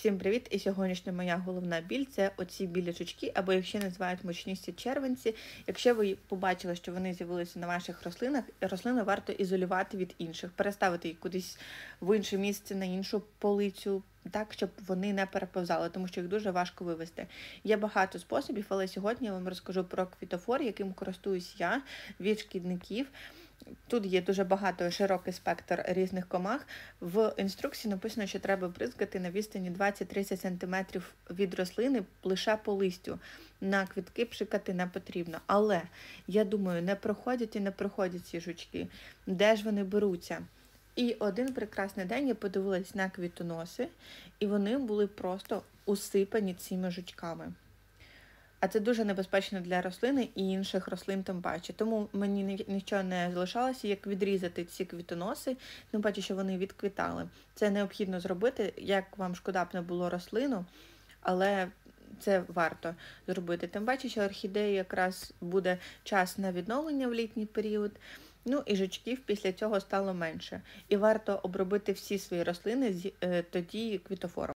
Всім привіт! І сьогоднішня моя головна біль – це оці білі жучки, або їх ще називають мучністі червенці. Якщо ви побачили, що вони з'явилися на ваших рослинах, рослину варто ізолювати від інших, переставити їх кудись в інше місце, на іншу полицю, так, щоб вони не переповзали, тому що їх дуже важко вивести. Є багато способів, але сьогодні я вам розкажу про квітофор, яким користуюсь я від шкідників. Тут є дуже багато, широкий спектр різних комах. В інструкції написано, що треба бризкати на відстані 20-30 см від рослини лише по листю. На квітки пшикати не потрібно. Але, я думаю, не проходять ці жучки. Де ж вони беруться? І один прекрасний день я подивилась на квітоноси, і вони були просто усипані цими жучками. А це дуже небезпечно для рослини і інших рослин тим паче. Тому мені нічого не залишалося, як відрізати ці квітоноси, тим паче, що вони відквітали. Це необхідно зробити, як вам шкода б не було рослину, але це варто зробити. Тим паче, що орхідеї якраз буде час на відновлення в літній період, ну і жучків після цього стало менше. І варто обробити всі свої рослини тоді квітофором.